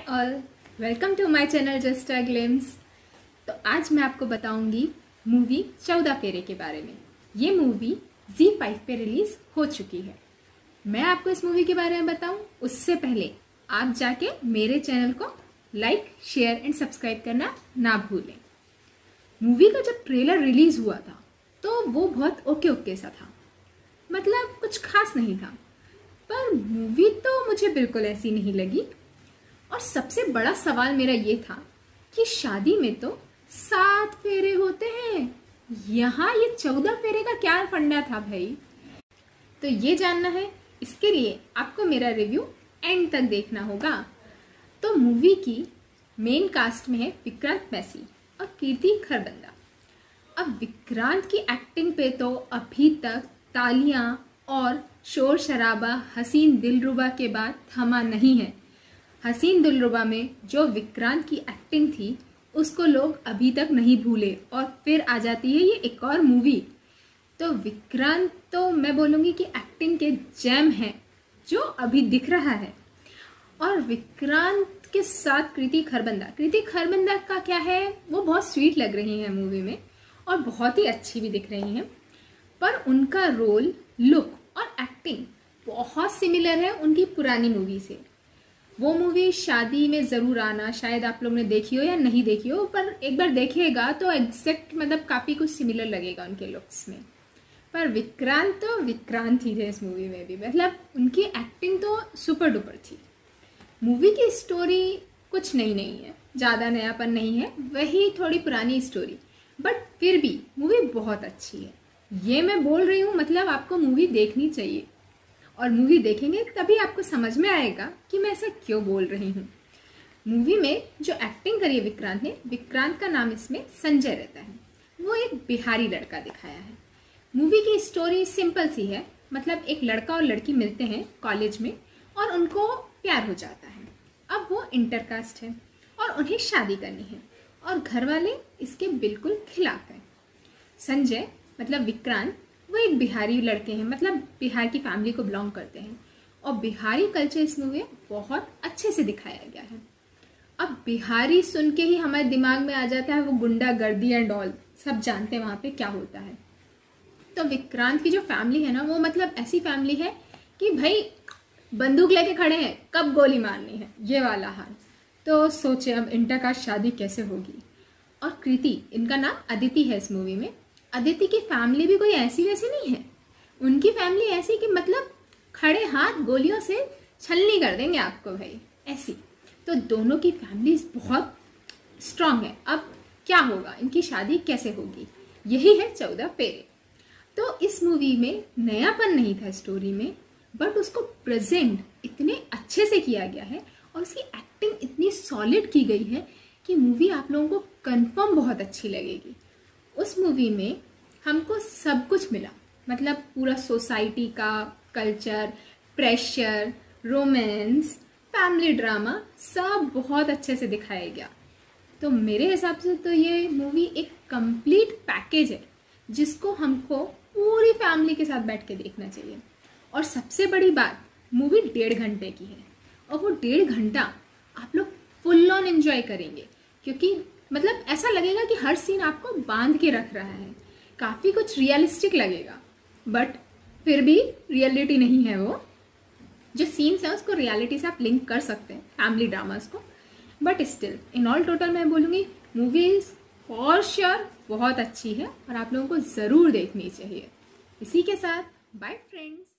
All, welcome to my channel just a glimpse. तो आज मैं आपको बताऊंगी मूवी 14 फेरे के बारे में। ये मूवी ZEE5 पे रिलीज हो चुकी है। मैं आपको इस मूवी के बारे में बताऊं उससे पहले आप जाके मेरे चैनल को लाइक, शेयर एंड सब्सक्राइब करना ना भूलें। मूवी का जब ट्रेलर रिलीज हुआ था तो वो बहुत ओके ओके सा था, मतलब कुछ खास नहीं था, पर मूवी तो मुझे बिल्कुल ऐसी नहीं लगी। और सबसे बड़ा सवाल मेरा ये था कि शादी में तो 7 फेरे होते हैं, यहाँ ये 14 फेरे का क्या फंडा था भाई। तो ये जानना है, इसके लिए आपको मेरा रिव्यू एंड तक देखना होगा। तो मूवी की मेन कास्ट में है विक्रांत मैसी और कीर्ति खरबंदा। अब विक्रांत की एक्टिंग पे तो अभी तक तालियां और शोर शराबा हसीन दिलरुबा के बाद थमा नहीं है। हसीन दिलरुबा में जो विक्रांत की एक्टिंग थी उसको लोग अभी तक नहीं भूले, और फिर आ जाती है ये एक और मूवी। तो विक्रांत तो मैं बोलूँगी कि एक्टिंग के जैम हैं जो अभी दिख रहा है। और विक्रांत के साथ कृति खरबंदा का क्या है, वो बहुत स्वीट लग रही है मूवी में और बहुत ही अच्छी भी दिख रही हैं, पर उनका रोल, लुक और एक्टिंग बहुत सिमिलर है उनकी पुरानी मूवी से। वो मूवी शादी में ज़रूर आना, शायद आप लोग ने देखी हो या नहीं देखी हो, पर एक बार देखिएगा तो एग्जैक्ट मतलब काफ़ी कुछ सिमिलर लगेगा उनके लुक्स में। पर विक्रांत तो विक्रांत ही थे इस मूवी में भी, मतलब उनकी एक्टिंग तो सुपर डुपर थी। मूवी की स्टोरी कुछ नहीं है, ज़्यादा नयापन नहीं है, वही थोड़ी पुरानी स्टोरी, बट फिर भी मूवी बहुत अच्छी है। ये मैं बोल रही हूँ, मतलब आपको मूवी देखनी चाहिए, और मूवी देखेंगे तभी आपको समझ में आएगा कि मैं ऐसा क्यों बोल रही हूँ। मूवी में जो एक्टिंग करी है विक्रांत ने, विक्रांत का नाम इसमें संजय रहता है, वो एक बिहारी लड़का दिखाया है। मूवी की स्टोरी सिंपल सी है, मतलब एक लड़का और लड़की मिलते हैं कॉलेज में और उनको प्यार हो जाता है। अब वो इंटरकास्ट है और उन्हें शादी करनी है, और घर वाले इसके बिल्कुल खिलाफ हैं। संजय मतलब विक्रांत वो एक बिहारी लड़के हैं, मतलब बिहार की फैमिली को बिलोंग करते हैं, और बिहारी कल्चर इस मूवी में बहुत अच्छे से दिखाया गया है। अब बिहारी सुन के ही हमारे दिमाग में आ जाता है वो गुंडागर्दी एंड ऑल, सब जानते हैं वहाँ पे क्या होता है। तो विक्रांत की जो फैमिली है ना, वो मतलब ऐसी फैमिली है कि भाई बंदूक लेके खड़े हैं, कब गोली मारनी है, ये वाला हाल। तो सोचे अब इंटरकास्ट शादी कैसे होगी। और कृति, इनका नाम अदिति है इस मूवी में। अदिति की फैमिली भी कोई ऐसी वैसी नहीं है, उनकी फैमिली ऐसी कि मतलब खड़े हाथ गोलियों से छलनी कर देंगे आपको भाई, ऐसी। तो दोनों की फैमिलीज बहुत स्ट्रांग है। अब क्या होगा, इनकी शादी कैसे होगी, यही है 14 फेरे। तो इस मूवी में नयापन नहीं था स्टोरी में, बट उसको प्रेजेंट इतने अच्छे से किया गया है और उसकी एक्टिंग इतनी सॉलिड की गई है कि मूवी आप लोगों को कंफर्म बहुत अच्छी लगेगी। उस मूवी में हमको सब कुछ मिला, मतलब पूरा सोसाइटी का culture, pressure, romance, family drama, सब बहुत अच्छे से दिखाया गया। तो मेरे हिसाब से तो ये मूवी एक कंप्लीट पैकेज है जिसको हमको पूरी फैमिली के साथ बैठ के देखना चाहिए। और सबसे बड़ी बात, मूवी 1.5 घंटे की है, और वो 1.5 घंटा आप लोग फुल ऑन एंजॉय करेंगे, क्योंकि मतलब ऐसा लगेगा कि हर सीन आपको बांध के रख रहा है। काफ़ी कुछ रियलिस्टिक लगेगा, बट फिर भी रियलिटी नहीं है। वो जो सीन्स हैं उसको रियलिटी से आप लिंक कर सकते हैं, फैमिली ड्रामास को, but still in all total मैं बोलूँगी मूवीज फॉर श्योर बहुत अच्छी है और आप लोगों को ज़रूर देखनी चाहिए। इसी के साथ बाय फ्रेंड्स।